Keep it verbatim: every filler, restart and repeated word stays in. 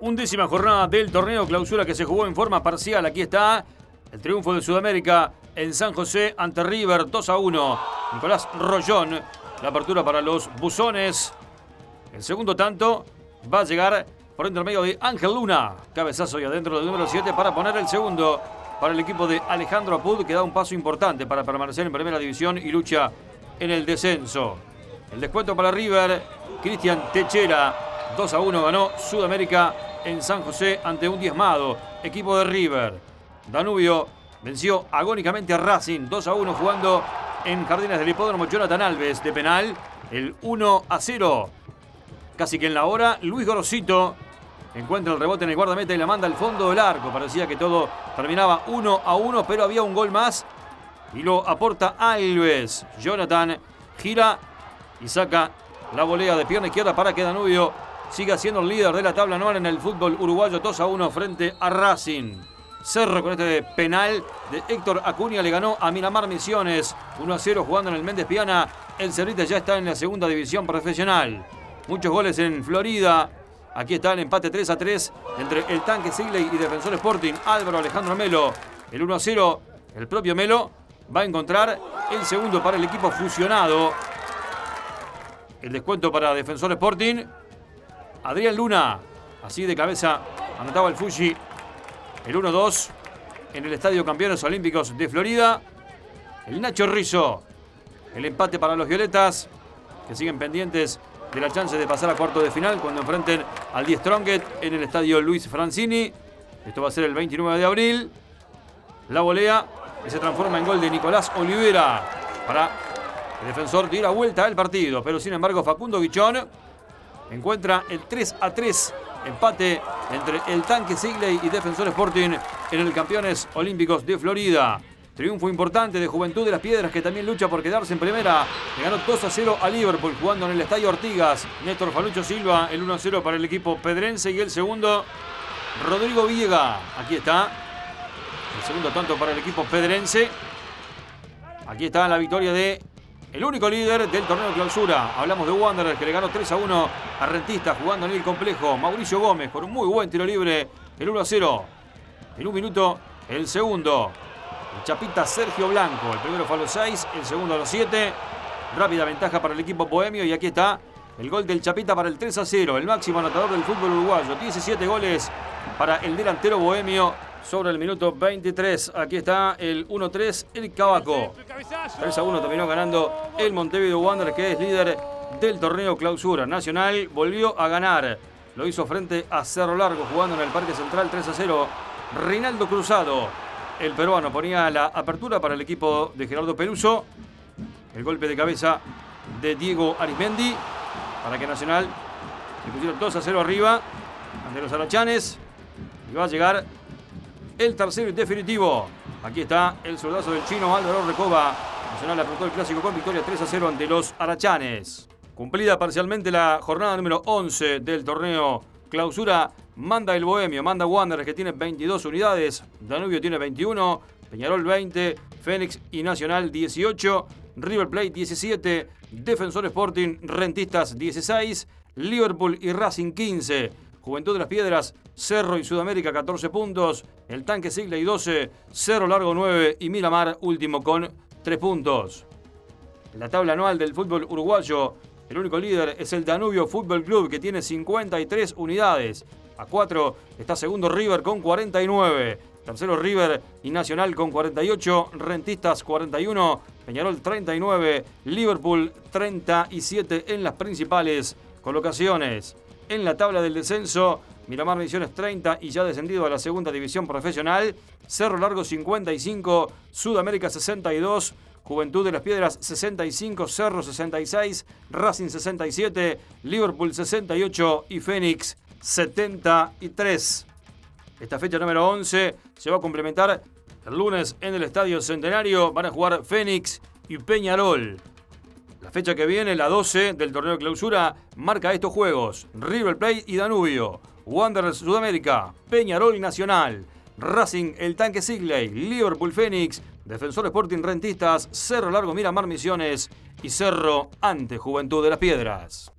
Undécima jornada del torneo clausura que se jugó en forma parcial. Aquí está el triunfo de Sudamérica en San José ante River, dos a uno. Nicolás Rollón, la apertura para los buzones. El segundo tanto va a llegar por intermedio de Ángel Luna. Cabezazo y adentro del número siete para poner el segundo para el equipo de Alejandro Apud, que da un paso importante para permanecer en primera división y lucha en el descenso. El descuento para River, Cristian Techera. dos a uno ganó Sudamérica en San José ante un diezmado equipo de River. Danubio venció agónicamente a Racing dos a uno jugando en Jardines del Hipódromo Jonathan Alves de penal. El uno a cero. Casi que en la hora, Luis Gorosito encuentra el rebote en el guardameta y la manda al fondo del arco. Parecía que todo terminaba uno a uno, pero había un gol más y lo aporta Alves. Jonathan gira y saca la volea de pierna izquierda para que Danubio siga siendo el líder de la tabla anual en el fútbol uruguayo. dos a uno frente a Racing. Cerro con este penal de Héctor Acuña le ganó a Miramar Misiones uno a cero jugando en el Méndez Piana. El Cerrita ya está en la segunda división profesional. Muchos goles en Florida. Aquí está el empate tres a tres entre el Tanque Sigley y Defensor Sporting. Álvaro Alejandro Melo. El uno a cero. El propio Melo va a encontrar el segundo para el equipo fusionado. El descuento para Defensor Sporting. Adrián Luna, así de cabeza, anotaba el Fuji. El uno dos en el Estadio Campeones Olímpicos de Florida. El Nacho Rizzo. El empate para los Violetas, que siguen pendientes de la chance de pasar a cuarto de final cuando enfrenten al Die Strongest en el Estadio Luis Francini. Esto va a ser el veintinueve de abril. La volea que se transforma en gol de Nicolás Olivera para el Defensor diera vuelta al partido. Pero sin embargo Facundo Guichón encuentra el tres a tres, empate entre el Tanque Sigley y Defensor Sporting en el Campeones Olímpicos de Florida. Triunfo importante de Juventud de las Piedras, que también lucha por quedarse en primera. Le ganó dos a cero a Liverpool jugando en el Estadio Artigas. Néstor Falucho Silva, el uno a cero para el equipo pedrense, y el segundo, Rodrigo Villega. Aquí está el segundo tanto para el equipo pedrense. Aquí está la victoria de el único líder del torneo de clausura. Hablamos de Wanderers, que le ganó tres a uno a Rentistas jugando en el complejo. Mauricio Gómez con un muy buen tiro libre. El uno a cero. En un minuto, el segundo. El Chapita Sergio Blanco. El primero fue a los seis, el segundo a los siete. Rápida ventaja para el equipo bohemio. Y aquí está el gol del Chapita para el tres a cero. El máximo anotador del fútbol uruguayo. diecisiete goles para el delantero bohemio sobre el minuto veintitrés. Aquí está el uno tres, el Cavaco. tres a uno terminó ganando el Montevideo Wanderers, que es líder del torneo clausura. Nacional volvió a ganar. Lo hizo frente a Cerro Largo jugando en el Parque Central tres a cero. Reinaldo Cruzado, el peruano, ponía la apertura para el equipo de Gerardo Peluso. El golpe de cabeza de Diego Arismendi para que Nacional se pusieron dos a cero arriba ante los arachanes. Y va a llegar el tercero y definitivo. Aquí está el soldazo del chino Álvaro Recoba. Nacional apuntó el clásico con victoria tres a cero ante los arachanes. Cumplida parcialmente la jornada número once del torneo clausura, manda el bohemio, manda Wanderers, que tiene veintidós unidades. Danubio tiene veintiuno, Peñarol veinte, Fénix y Nacional dieciocho, River Plate diecisiete, Defensor Sporting, Rentistas dieciséis, Liverpool y Racing quince. Juventud de las Piedras, Cerro y Sudamérica catorce puntos, el Tanque Sigley doce, Cerro Largo nueve y Miramar último con tres puntos. En la tabla anual del fútbol uruguayo, el único líder es el Danubio Fútbol Club, que tiene cincuenta y tres unidades. A cuatro está segundo River con cuarenta y nueve, tercero River y Nacional con cuarenta y ocho, Rentistas cuarenta y uno, Peñarol treinta y nueve, Liverpool treinta y siete en las principales colocaciones. En la tabla del descenso, Miramar Misiones treinta y ya descendido a la segunda división profesional. Cerro Largo cincuenta y cinco, Sudamérica sesenta y dos, Juventud de las Piedras sesenta y cinco, Cerro sesenta y seis, Racing sesenta y siete, Liverpool sesenta y ocho y Fénix setenta y tres. Esta fecha número once se va a complementar el lunes en el Estadio Centenario. Van a jugar Fénix y Peñarol. La fecha que viene, la doce del torneo de clausura, marca estos juegos: River Plate y Danubio, Wanderers Sudamérica, Peñarol y Nacional, Racing el Tanque Sigley, Liverpool Fénix, Defensor Sporting Rentistas, Cerro Largo Miramar Misiones y Cerro ante Juventud de las Piedras.